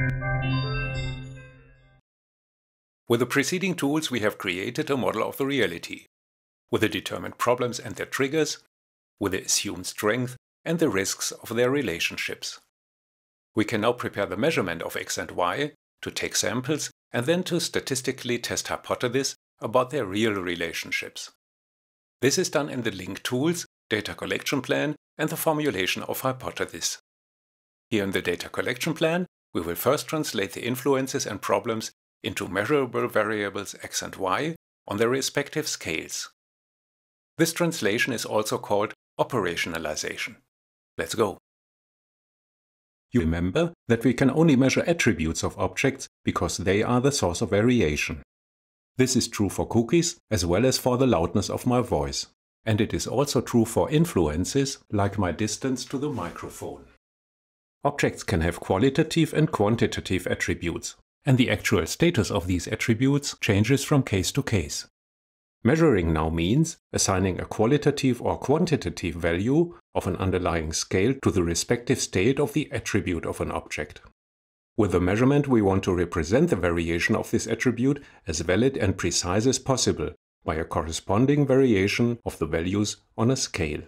With the preceding tools, we have created a model of the reality, with the determined problems and their triggers, with the assumed strength and the risks of their relationships. We can now prepare the measurement of x and y, to take samples, and then to statistically test hypotheses about their real relationships. This is done in the link tools, data collection plan, and the formulation of hypotheses. Here in the data collection plan, we will first translate the influences and problems into measurable variables x and y on their respective scales. This translation is also called operationalization. Let's go. You remember that we can only measure attributes of objects because they are the source of variation. This is true for cookies as well as for the loudness of my voice. And it is also true for influences like my distance to the microphone. Objects can have qualitative and quantitative attributes, and the actual status of these attributes changes from case to case. Measuring now means assigning a qualitative or quantitative value of an underlying scale to the respective state of the attribute of an object. With the measurement, we want to represent the variation of this attribute as valid and precise as possible by a corresponding variation of the values on a scale.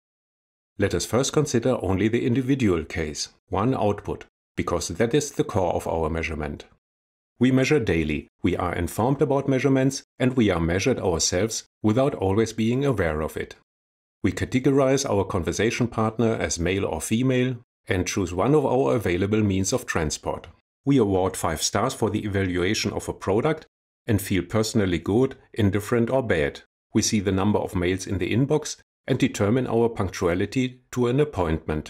Let us first consider only the individual case, one output, because that is the core of our measurement. We measure daily, we are informed about measurements, and we are measured ourselves without always being aware of it. We categorize our conversation partner as male or female and choose one of our available means of transport. We award 5 stars for the evaluation of a product and feel personally good, indifferent or bad. We see the number of mails in the inbox and determine our punctuality to an appointment.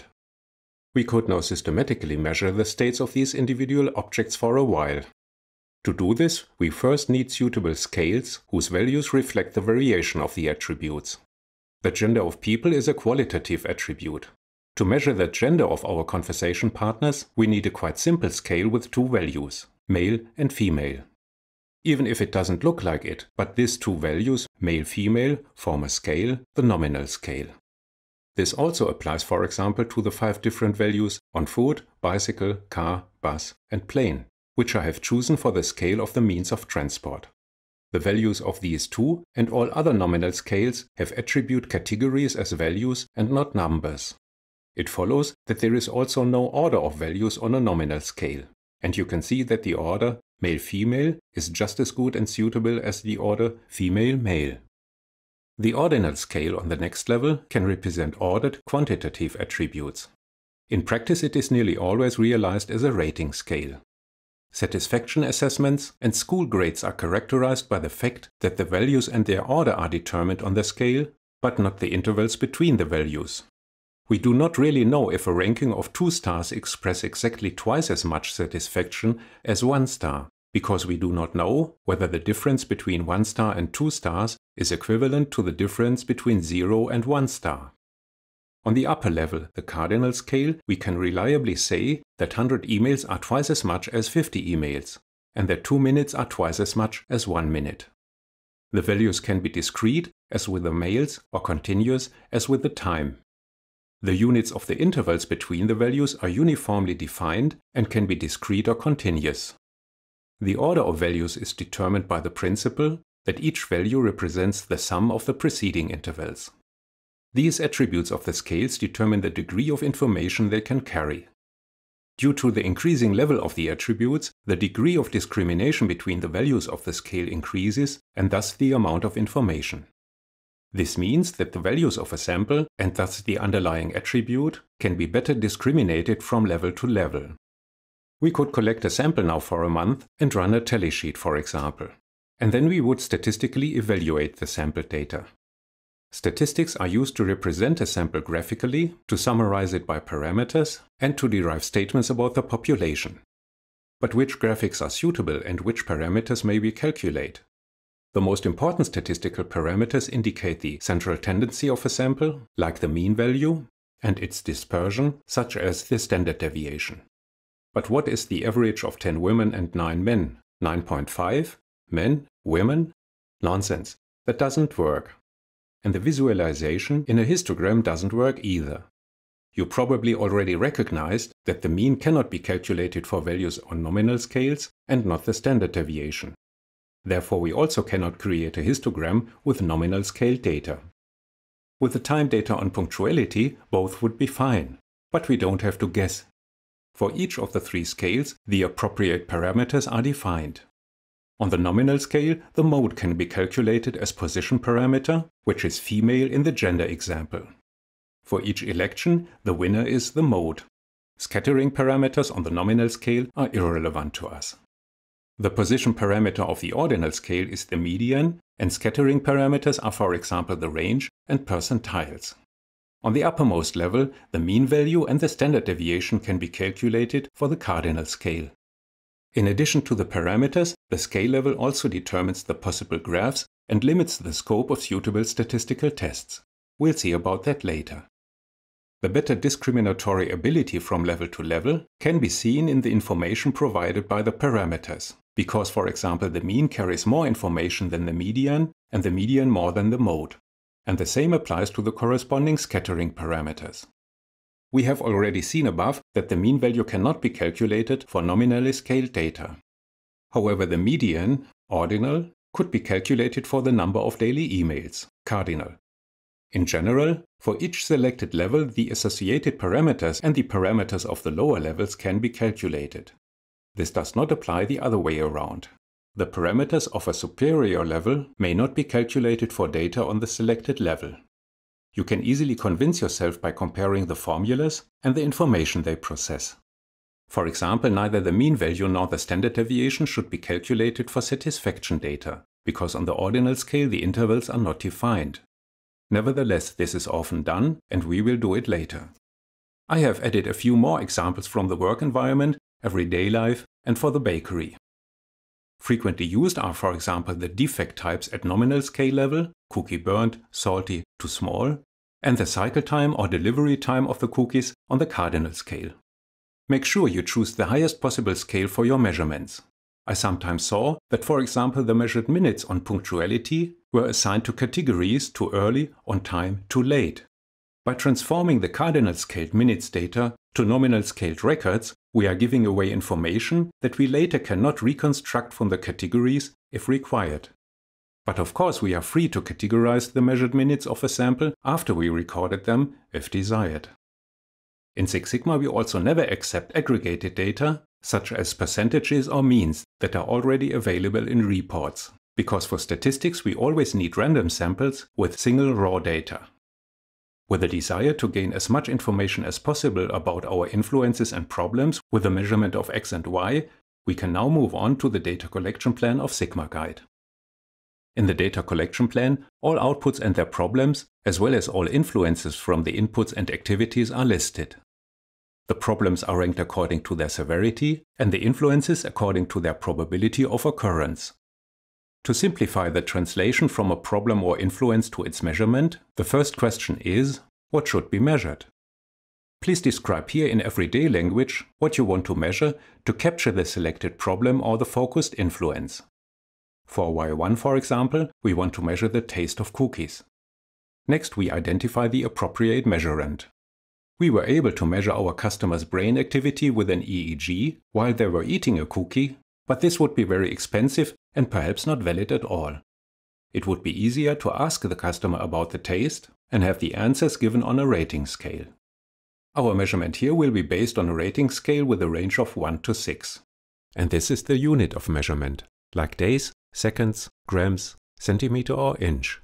We could now systematically measure the states of these individual objects for a while. To do this, we first need suitable scales whose values reflect the variation of the attributes. The gender of people is a qualitative attribute. To measure the gender of our conversation partners, we need a quite simple scale with 2 values, male and female. Even if it doesn't look like it, but these 2 values, male-female, form a scale, the nominal scale. This also applies, for example, to the 5 different values on food, bicycle, car, bus and plane, which I have chosen for the scale of the means of transport. The values of these 2 and all other nominal scales have attribute categories as values and not numbers. It follows that there is also no order of values on a nominal scale, and you can see that the order male-female is just as good and suitable as the order female-male. The ordinal scale on the next level can represent ordered quantitative attributes. In practice, it is nearly always realized as a rating scale. Satisfaction assessments and school grades are characterized by the fact that the values and their order are determined on the scale, but not the intervals between the values. We do not really know if a ranking of 2 stars express exactly twice as much satisfaction as 1 star, because we do not know whether the difference between 1 star and 2 stars is equivalent to the difference between 0 and 1 star. On the upper level, the cardinal scale, we can reliably say that 100 emails are twice as much as 50 emails, and that 2 minutes are twice as much as 1 minute. The values can be discrete, as with the males, or continuous, as with the time. The units of the intervals between the values are uniformly defined and can be discrete or continuous. The order of values is determined by the principle that each value represents the sum of the preceding intervals. These attributes of the scales determine the degree of information they can carry. Due to the increasing level of the attributes, the degree of discrimination between the values of the scale increases, and thus the amount of information. This means that the values of a sample, and thus the underlying attribute, can be better discriminated from level to level. We could collect a sample now for a month and run a tally sheet, for example. And then we would statistically evaluate the sample data. Statistics are used to represent a sample graphically, to summarize it by parameters, and to derive statements about the population. But which graphics are suitable and which parameters may we calculate? The most important statistical parameters indicate the central tendency of a sample, like the mean value, and its dispersion, such as the standard deviation. But what is the average of 10 women and 9 men? 9.5? Men? Women? Nonsense. That doesn't work. And the visualization in a histogram doesn't work either. You probably already recognized that the mean cannot be calculated for values on nominal scales and not the standard deviation. Therefore, we also cannot create a histogram with nominal scale data. With the time data on punctuality, both would be fine, but we don't have to guess. For each of the three scales, the appropriate parameters are defined. On the nominal scale, the mode can be calculated as position parameter, which is female in the gender example. For each election, the winner is the mode. Scattering parameters on the nominal scale are irrelevant to us. The position parameter of the ordinal scale is the median, and scattering parameters are, for example, the range and percentiles. On the uppermost level, the mean value and the standard deviation can be calculated for the cardinal scale. In addition to the parameters, the scale level also determines the possible graphs and limits the scope of suitable statistical tests. We'll see about that later. The better discriminatory ability from level to level can be seen in the information provided by the parameters, because, for example, the mean carries more information than the median and the median more than the mode. And the same applies to the corresponding scattering parameters. We have already seen above that the mean value cannot be calculated for nominally scaled data. However, the median, ordinal, could be calculated for the number of daily emails, cardinal. In general, for each selected level, the associated parameters and the parameters of the lower levels can be calculated. This does not apply the other way around. The parameters of a superior level may not be calculated for data on the selected level. You can easily convince yourself by comparing the formulas and the information they process. For example, neither the mean value nor the standard deviation should be calculated for satisfaction data, because on the ordinal scale the intervals are not defined. Nevertheless, this is often done, and we will do it later. I have added a few more examples from the work environment, everyday life, and for the bakery. Frequently used are, for example, the defect types at nominal scale level, cookie burnt, salty, too small, and the cycle time or delivery time of the cookies on the cardinal scale. Make sure you choose the highest possible scale for your measurements. I sometimes saw that, for example, the measured minutes on punctuality were assigned to categories too early, on time, too late. By transforming the cardinal scaled minutes data to nominal scaled records, we are giving away information that we later cannot reconstruct from the categories if required. But of course, we are free to categorize the measured minutes of a sample after we recorded them, if desired. In Six Sigma, we also never accept aggregated data, such as percentages or means that are already available in reports, because for statistics we always need random samples with single raw data. With a desire to gain as much information as possible about our influences and problems with the measurement of X and Y, we can now move on to the data collection plan of Sigma Guide. In the data collection plan, all outputs and their problems, as well as all influences from the inputs and activities are listed. The problems are ranked according to their severity and the influences according to their probability of occurrence. To simplify the translation from a problem or influence to its measurement, the first question is, what should be measured? Please describe here in everyday language what you want to measure to capture the selected problem or the focused influence. For Y1, for example, we want to measure the taste of cookies. Next, we identify the appropriate measurand. We were able to measure our customer's brain activity with an EEG while they were eating a cookie, but this would be very expensive and perhaps not valid at all. It would be easier to ask the customer about the taste and have the answers given on a rating scale. Our measurement here will be based on a rating scale with a range of 1 to 6. And this is the unit of measurement, like days, seconds, grams, centimeter or inch.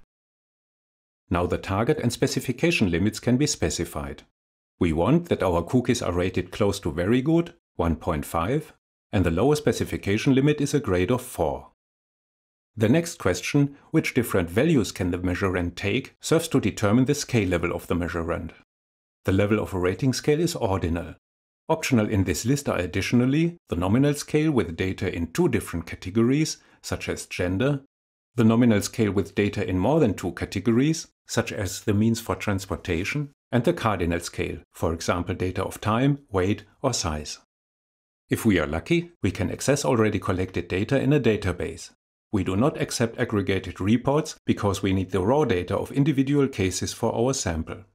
Now the target and specification limits can be specified. We want that our cookies are rated close to very good, 1.5, and the lower specification limit is a grade of 4. The next question, which different values can the measurand take, serves to determine the scale level of the measurand. The level of a rating scale is ordinal. Optional in this list are additionally the nominal scale with data in 2 different categories, such as gender, the nominal scale with data in more than 2 categories, such as the means for transportation, and the cardinal scale, for example data of time, weight or size. If we are lucky, we can access already collected data in a database. We do not accept aggregated reports because we need the raw data of individual cases for our sample.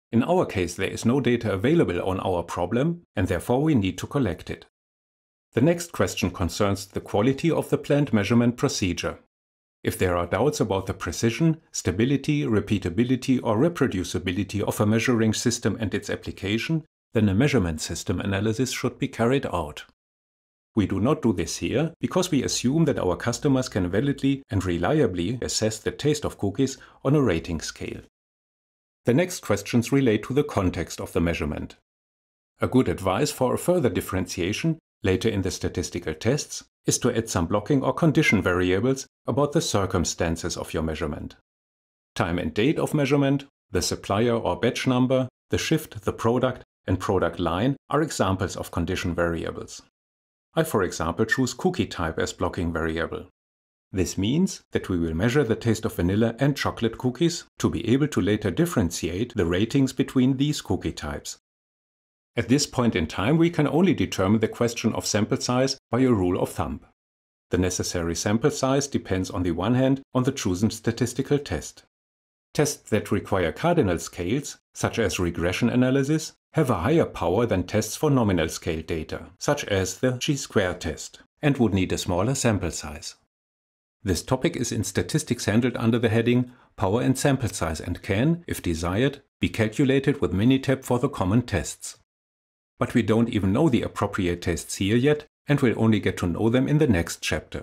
In our case, there is no data available on our problem, and therefore we need to collect it. The next question concerns the quality of the planned measurement procedure. If there are doubts about the precision, stability, repeatability, or reproducibility of a measuring system and its application, then a measurement system analysis should be carried out. We do not do this here because we assume that our customers can validly and reliably assess the taste of cookies on a rating scale. The next questions relate to the context of the measurement. A good advice for a further differentiation later in the statistical tests is to add some blocking or condition variables about the circumstances of your measurement. Time and date of measurement, the supplier or batch number, the shift, the product, and product line are examples of condition variables. I, for example, choose cookie type as blocking variable. This means that we will measure the taste of vanilla and chocolate cookies to be able to later differentiate the ratings between these cookie types. At this point in time, we can only determine the question of sample size by a rule of thumb. The necessary sample size depends on the one hand on the chosen statistical test. Tests that require cardinal scales, such as regression analysis, have a higher power than tests for nominal scale data, such as the chi-square test, and would need a smaller sample size. This topic is in statistics handled under the heading Power and Sample Size and can, if desired, be calculated with Minitab for the common tests. But we don't even know the appropriate tests here yet, and we'll only get to know them in the next chapter.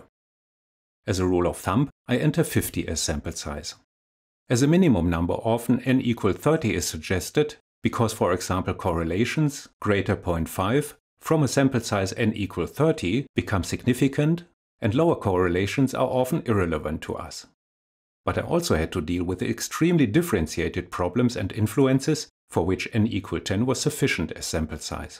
As a rule of thumb, I enter 50 as sample size. As a minimum number, often n equal 30 is suggested, because for example correlations greater 0.5 from a sample size n equal 30 become significant, and lower correlations are often irrelevant to us. But I also had to deal with the extremely differentiated problems and influences for which n equal 10 was sufficient as sample size.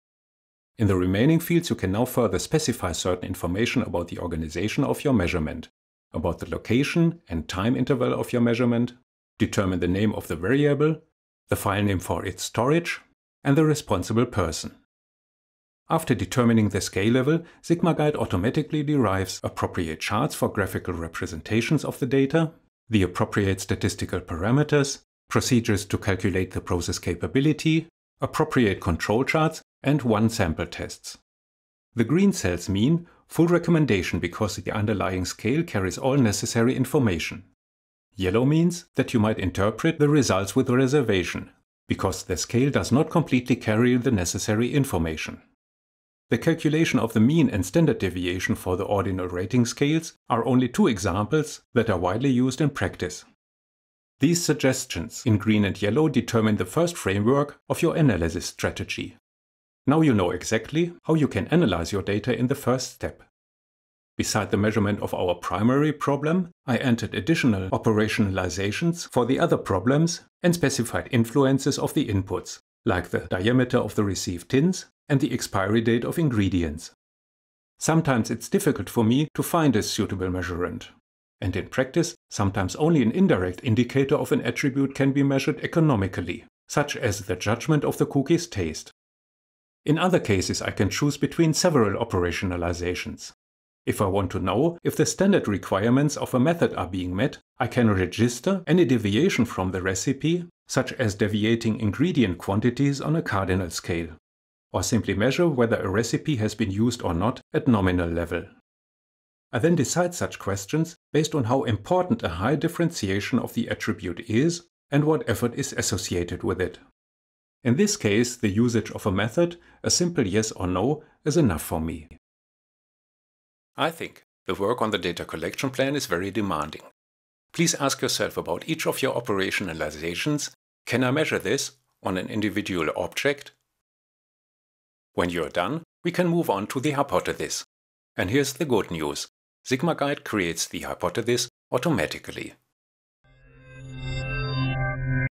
In the remaining fields you can now further specify certain information about the organization of your measurement, about the location and time interval of your measurement, determine the name of the variable, the file name for its storage, and the responsible person. After determining the scale level, SigmaGuide automatically derives appropriate charts for graphical representations of the data, the appropriate statistical parameters, procedures to calculate the process capability, appropriate control charts, and one-sample tests. The green cells mean full recommendation because the underlying scale carries all necessary information. Yellow means that you might interpret the results with reservation, because the scale does not completely carry the necessary information. The calculation of the mean and standard deviation for the ordinal rating scales are only two examples that are widely used in practice. These suggestions in green and yellow determine the first framework of your analysis strategy. Now you know exactly how you can analyze your data in the first step. Beside the measurement of our primary problem, I entered additional operationalizations for the other problems and specified influences of the inputs, like the diameter of the received tins and the expiry date of ingredients. Sometimes it's difficult for me to find a suitable measurand. And in practice, sometimes only an indirect indicator of an attribute can be measured economically, such as the judgment of the cookie's taste. In other cases, I can choose between several operationalizations. If I want to know if the standard requirements of a method are being met, I can register any deviation from the recipe, such as deviating ingredient quantities on a cardinal scale, or simply measure whether a recipe has been used or not at nominal level. I then decide such questions based on how important a high differentiation of the attribute is and what effort is associated with it. In this case, the usage of a method, a simple yes or no, is enough for me. I think the work on the data collection plan is very demanding. Please ask yourself about each of your operationalizations. Can I measure this on an individual object? When you're done, we can move on to the hypothesis. And here's the good news. SigmaGuide creates the hypothesis automatically.